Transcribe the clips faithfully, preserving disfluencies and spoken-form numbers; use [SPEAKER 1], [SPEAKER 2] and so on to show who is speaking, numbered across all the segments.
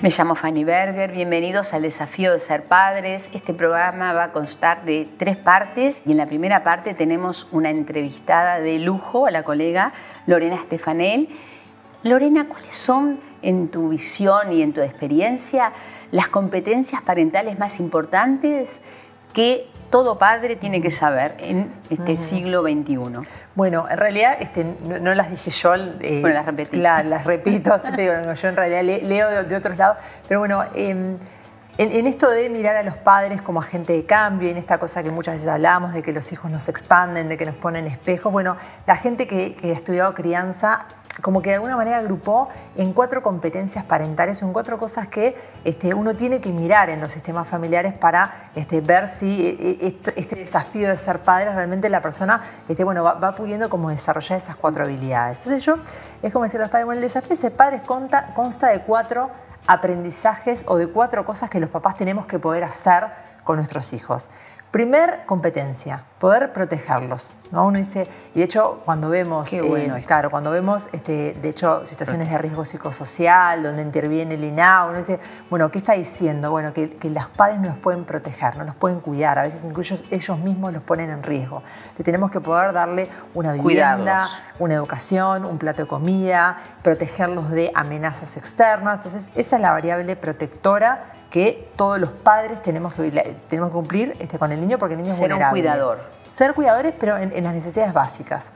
[SPEAKER 1] Me llamo Fanny Berger, bienvenidos al Desafío de Ser Padres. Este programa va a constar de tres partes y en la primera parte tenemos una entrevistada de lujo a la colega Lorena Stefanel. Lorena, ¿cuáles son, en tu visión y en tu experiencia, las competencias parentales más importantes que todo padre tiene que saber en este uh-huh. siglo veintiuno?
[SPEAKER 2] Bueno, en realidad este, no, no las dije yo. Eh,
[SPEAKER 1] bueno, las repetí.
[SPEAKER 2] Claro, las repito. Digo, no, yo en realidad le, leo de, de otros lados. Pero bueno, eh, en, en esto de mirar a los padres como agente de cambio, en esta cosa que muchas veces hablamos, de que los hijos nos expanden, de que nos ponen espejos, bueno, la gente que, que ha estudiado crianza como que de alguna manera agrupó en cuatro competencias parentales, en cuatro cosas que este, uno tiene que mirar en los sistemas familiares para este, ver si este, este desafío de ser padre realmente la persona este, bueno, va, va pudiendo como desarrollar esas cuatro habilidades. Entonces yo, es como decir a los padres, bueno, el desafío de ser padres consta, consta de cuatro aprendizajes o de cuatro cosas que los papás tenemos que poder hacer con nuestros hijos. Primer competencia, poder protegerlos, ¿no? Uno dice, y de hecho cuando vemos,
[SPEAKER 1] Qué bueno
[SPEAKER 2] eh, claro, cuando vemos, este, de hecho, situaciones de riesgo psicosocial, donde interviene el I N A U, uno dice, bueno, ¿qué está diciendo? Bueno, que, que los padres no los pueden proteger, no los pueden cuidar, a veces incluso ellos mismos los ponen en riesgo. Entonces tenemos que poder darle una vivienda, Cuidarlos. una educación, un plato de comida, protegerlos de amenazas externas. Entonces esa es la variable protectora que todos los padres tenemos que, tenemos que cumplir este, con el niño, porque el niño es
[SPEAKER 1] Ser
[SPEAKER 2] vulnerable.
[SPEAKER 1] un cuidador.
[SPEAKER 2] Ser cuidadores, pero en, en las necesidades básicas.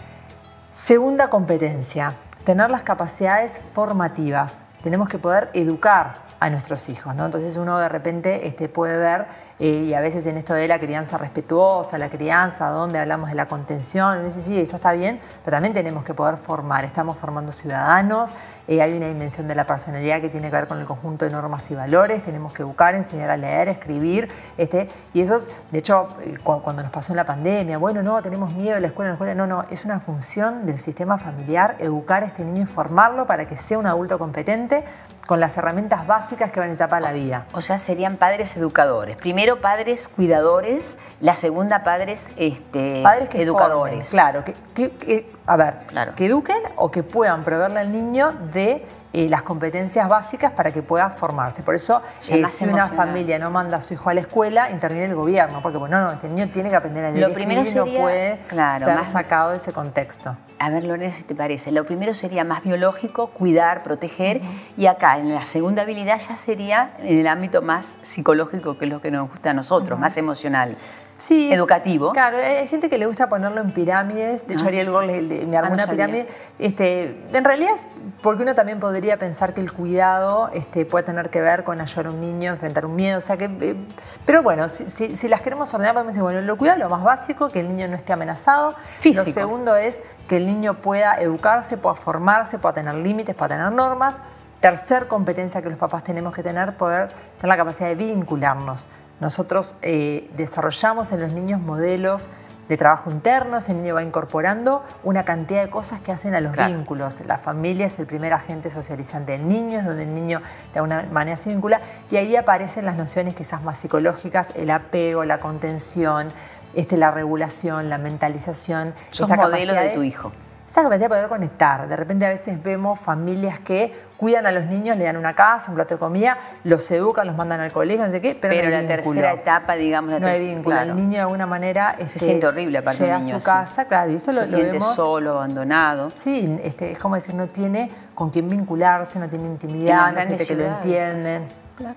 [SPEAKER 2] Segunda competencia, tener las capacidades formativas. Tenemos que poder educar a nuestros hijos, ¿no? Entonces uno de repente este, puede ver, eh, y a veces en esto de la crianza respetuosa, la crianza, donde hablamos de la contención, dice, sí, eso está bien, pero también tenemos que poder formar. Estamos formando ciudadanos, eh, hay una dimensión de la personalidad que tiene que ver con el conjunto de normas y valores, tenemos que educar, enseñar a leer, escribir, este, y eso es, de hecho, cuando nos pasó en la pandemia, bueno, no, tenemos miedo de la escuela, la escuela, no, no, es una función del sistema familiar educar a este niño y formarlo para que sea un adulto competente con las herramientas básicas que van a necesitar para la vida.
[SPEAKER 1] O sea, serían padres educadores. Primero padres cuidadores, la segunda padres, este,
[SPEAKER 2] padres que
[SPEAKER 1] educadores.
[SPEAKER 2] Formen, claro, que, que, que, a ver,
[SPEAKER 1] claro.
[SPEAKER 2] que eduquen o que puedan proveerle al niño de eh, las competencias básicas para que pueda formarse. Por eso, eh, si una familia no manda a su hijo a la escuela, interviene el gobierno, porque bueno, no, este niño tiene que aprender a leer
[SPEAKER 1] Lo primero
[SPEAKER 2] y
[SPEAKER 1] sería,
[SPEAKER 2] no puede
[SPEAKER 1] claro,
[SPEAKER 2] ser
[SPEAKER 1] más,
[SPEAKER 2] sacado de ese contexto.
[SPEAKER 1] A ver, Lorena, si te parece, lo primero sería más biológico, cuidar, proteger, uh-huh. y acá en la segunda habilidad ya sería en el ámbito más psicológico, que es lo que nos gusta a nosotros, uh-huh. más emocional.
[SPEAKER 2] Sí,
[SPEAKER 1] educativo.
[SPEAKER 2] Claro, hay gente que le gusta ponerlo en pirámides. De hecho,
[SPEAKER 1] ah,
[SPEAKER 2] Ariel Gore me armó ah, no una sabía. pirámide. Este, en realidad es porque uno también podría pensar que el cuidado este, puede tener que ver con ayudar a un niño a enfrentar un miedo. O sea que, eh, pero bueno, si, si, si las queremos ordenar, podemos decir, bueno, lo cuidado, lo más básico, que el niño no esté amenazado.
[SPEAKER 1] Físico.
[SPEAKER 2] Lo segundo es que el niño pueda educarse, pueda formarse, pueda tener límites, pueda tener normas. Tercer competencia que los papás tenemos que tener, poder tener la capacidad de vincularnos. Nosotros eh, desarrollamos en los niños modelos de trabajo internos, el niño va incorporando una cantidad de cosas que hacen a los claro. vínculos. La familia es el primer agente socializante del niño, es donde el niño de alguna manera se vincula, y ahí aparecen las nociones quizás más psicológicas, el apego, la contención, este, la regulación, la mentalización.
[SPEAKER 1] Sos modelo de, de tu hijo.
[SPEAKER 2] Esa capacidad de poder conectar. De repente a veces vemos familias que cuidan a los niños, le dan una casa, un plato de comida, los educan, los mandan al colegio, no sé qué, pero,
[SPEAKER 1] pero
[SPEAKER 2] no hay
[SPEAKER 1] la
[SPEAKER 2] vínculo.
[SPEAKER 1] tercera etapa, digamos, la
[SPEAKER 2] no hay
[SPEAKER 1] tercera,
[SPEAKER 2] vínculo.
[SPEAKER 1] Claro.
[SPEAKER 2] El niño de alguna manera este,
[SPEAKER 1] se siente horrible aparte
[SPEAKER 2] llega
[SPEAKER 1] del niño,
[SPEAKER 2] a su casa,
[SPEAKER 1] sí.
[SPEAKER 2] claro, y esto
[SPEAKER 1] se
[SPEAKER 2] lo,
[SPEAKER 1] siente
[SPEAKER 2] lo vemos,
[SPEAKER 1] solo, abandonado.
[SPEAKER 2] Sí, este, es como decir, no tiene con quién vincularse, no tiene intimidad, no siente que lo entienden.
[SPEAKER 1] Claro.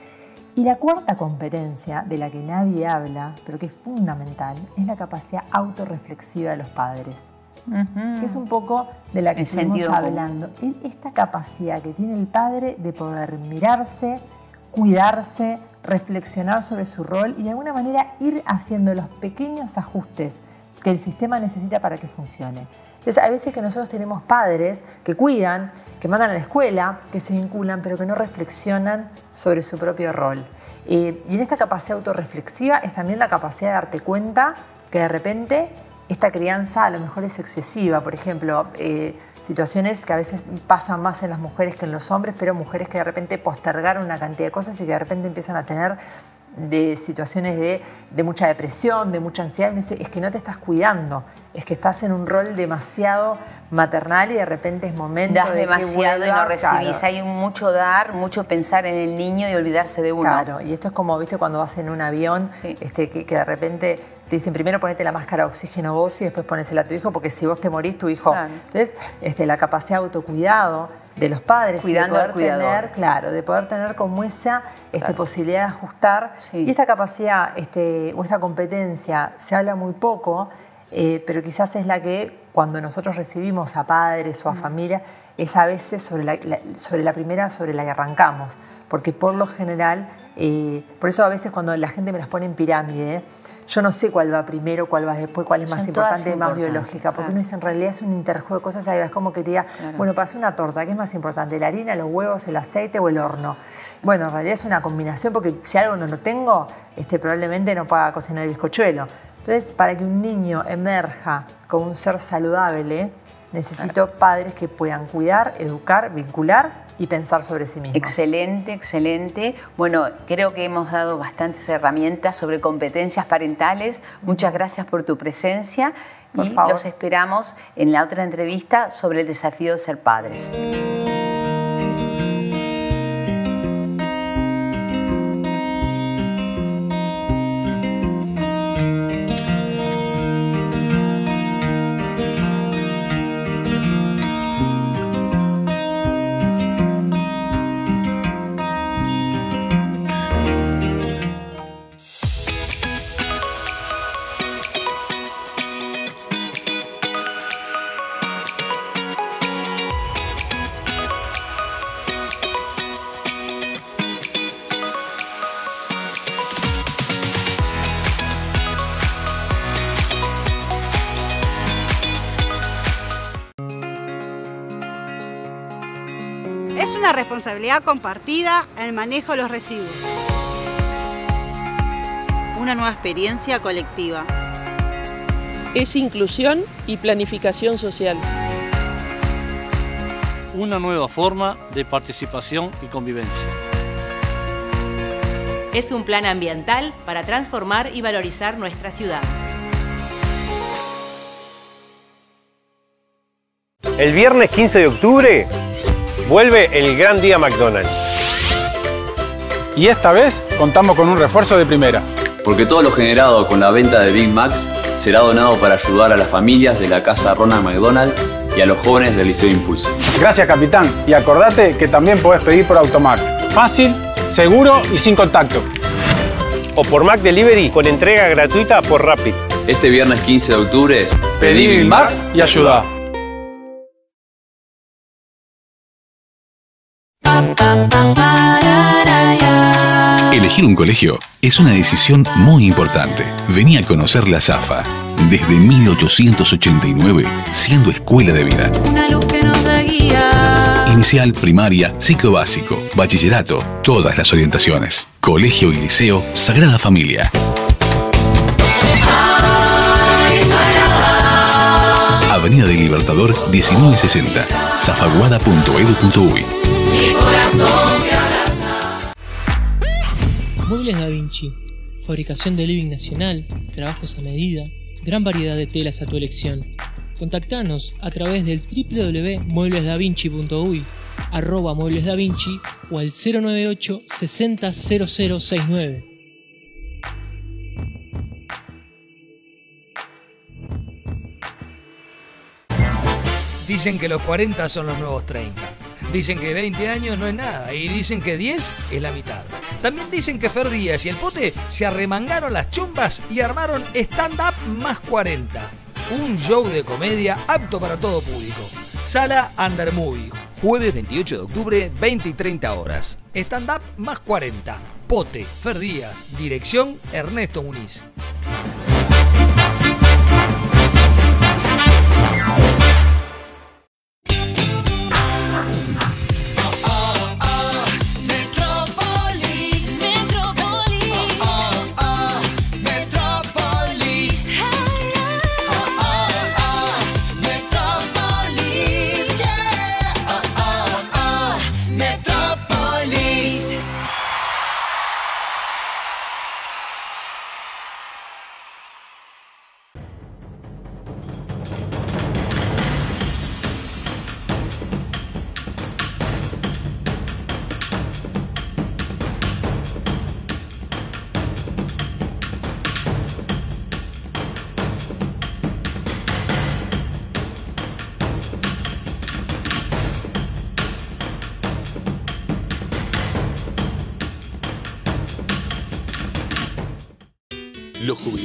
[SPEAKER 2] Y la cuarta competencia, de la que nadie habla, pero que es fundamental, es la capacidad autorreflexiva de los padres. Uh-huh. Que es un poco de la que el estuvimos hablando. Común. Esta capacidad que tiene el padre de poder mirarse, cuidarse, reflexionar sobre su rol y de alguna manera ir haciendo los pequeños ajustes que el sistema necesita para que funcione. Entonces, hay veces que nosotros tenemos padres que cuidan, que mandan a la escuela, que se vinculan, pero que no reflexionan sobre su propio rol. Eh, y en esta capacidad autorreflexiva es también la capacidad de darte cuenta que de repente esta crianza a lo mejor es excesiva. Por ejemplo, eh, situaciones que a veces pasan más en las mujeres que en los hombres, pero mujeres que de repente postergaron una cantidad de cosas y que de repente empiezan a tener de situaciones de, de mucha depresión, de mucha ansiedad, y dice, es que no te estás cuidando, es que estás en un rol demasiado maternal y de repente es momento
[SPEAKER 1] das
[SPEAKER 2] de
[SPEAKER 1] demasiado
[SPEAKER 2] que
[SPEAKER 1] y no
[SPEAKER 2] vuelvas,
[SPEAKER 1] recibís.
[SPEAKER 2] claro.
[SPEAKER 1] Hay mucho dar, mucho pensar en el niño y olvidarse de uno.
[SPEAKER 2] Claro, y esto es como, viste, cuando vas en un avión,
[SPEAKER 1] sí.
[SPEAKER 2] este, que, que de repente te dicen primero ponete la máscara de oxígeno vos y después ponésela a tu hijo, porque si vos te morís, tu hijo...
[SPEAKER 1] Claro.
[SPEAKER 2] Entonces, este, la capacidad de autocuidado de los padres,
[SPEAKER 1] cuidando
[SPEAKER 2] y de
[SPEAKER 1] al
[SPEAKER 2] poder
[SPEAKER 1] cuidador.
[SPEAKER 2] tener, claro, de poder tener como esa este,
[SPEAKER 1] Claro.
[SPEAKER 2] posibilidad de ajustar.
[SPEAKER 1] Sí.
[SPEAKER 2] Y esta capacidad este, o esta competencia se habla muy poco, eh, pero quizás es la que cuando nosotros recibimos a padres o a
[SPEAKER 1] Mm.
[SPEAKER 2] familia, es a veces sobre la, la, sobre la primera sobre la que arrancamos. Porque por lo general, eh, por eso a veces cuando la gente me las pone en pirámide, yo no sé cuál va primero, cuál va después, cuál es más
[SPEAKER 1] Son todas
[SPEAKER 2] importante, más
[SPEAKER 1] importantes,
[SPEAKER 2] biológica, porque
[SPEAKER 1] claro.
[SPEAKER 2] uno dice en realidad es un interjuego de cosas, ahí es como que te diga,
[SPEAKER 1] Claro.
[SPEAKER 2] bueno, para hacer una torta, ¿qué es más importante? ¿La harina, los huevos, el aceite o el horno? Bueno, en realidad es una combinación, porque si algo no lo tengo, este, probablemente no pueda cocinar el bizcochuelo. Entonces, para que un niño emerja como un ser saludable, necesito
[SPEAKER 1] Claro.
[SPEAKER 2] padres que puedan cuidar, educar, vincular y pensar sobre sí mismos.
[SPEAKER 1] Excelente, excelente. Bueno, creo que hemos dado bastantes herramientas sobre competencias parentales. Muchas gracias por tu presencia.
[SPEAKER 2] Por
[SPEAKER 1] y
[SPEAKER 2] favor.
[SPEAKER 1] los esperamos en la otra entrevista sobre el desafío de ser padres.
[SPEAKER 3] Es una responsabilidad compartida el manejo de los residuos.
[SPEAKER 4] Una nueva experiencia colectiva.
[SPEAKER 5] Es inclusión y planificación social.
[SPEAKER 6] Una nueva forma de participación y convivencia.
[SPEAKER 7] Es un plan ambiental para transformar y valorizar nuestra ciudad.
[SPEAKER 8] El viernes quince de octubre vuelve el Gran Día McDonald's.
[SPEAKER 9] Y esta vez contamos con un refuerzo de primera.
[SPEAKER 10] Porque todo lo generado con la venta de Big Macs será donado para ayudar a las familias de la Casa Ronald McDonald y a los jóvenes del Liceo Impulso.
[SPEAKER 9] Gracias, capitán. Y acordate que también podés pedir por Automac. Fácil, seguro y sin contacto.
[SPEAKER 8] O por Mac Delivery con entrega gratuita por Rappi.
[SPEAKER 10] Este viernes quince de octubre,
[SPEAKER 9] pedí Big Mac y ayudá.
[SPEAKER 11] Elegir un colegio es una decisión muy importante. Vení a conocer la Safa. Desde mil ochocientos ochenta y nueve, siendo escuela de vida.
[SPEAKER 12] Una luz que nos da guía.
[SPEAKER 11] Inicial, primaria, ciclo básico, bachillerato, todas las orientaciones. Colegio y Liceo Sagrada Familia.
[SPEAKER 12] Ay, Sagrada.
[SPEAKER 11] Avenida del Libertador diecinueve sesenta, zafaguada punto edu punto uy.
[SPEAKER 12] Mi corazón te abraza.
[SPEAKER 13] Muebles Da Vinci. Fabricación de living nacional, trabajos a medida, gran variedad de telas a tu elección. Contactanos a través del doble u doble u doble u punto muebles da vinci punto uy, arroba Muebles Da Vinci o al cero nueve ocho sesenta cero cero sesenta y nueve.
[SPEAKER 14] Dicen que los cuarenta son los nuevos treinta. Dicen que veinte años no es nada y dicen que diez es la mitad. También dicen que Fer Díaz y el Pote se arremangaron las chombas y armaron Stand Up más cuarenta. Un show de comedia apto para todo público. Sala Under Movie. Jueves veintiocho de octubre, veinte y treinta horas. Stand Up más cuarenta. Pote, Fer Díaz. Dirección Ernesto Muniz.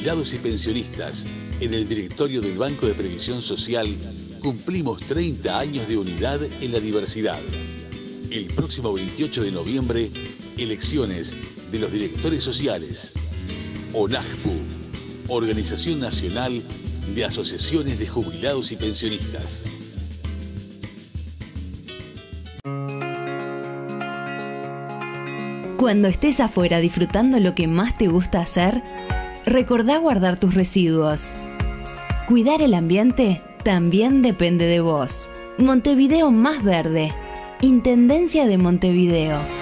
[SPEAKER 11] jubilados y pensionistas, en el directorio del Banco de Previsión Social, cumplimos treinta años de unidad en la diversidad. El próximo veintiocho de noviembre, elecciones de los directores sociales. ONAJPU, Organización Nacional de Asociaciones de Jubilados y Pensionistas.
[SPEAKER 15] Cuando estés afuera disfrutando lo que más te gusta hacer, recordá guardar tus residuos. Cuidar el ambiente también depende de vos. Montevideo Más Verde. Intendencia de Montevideo.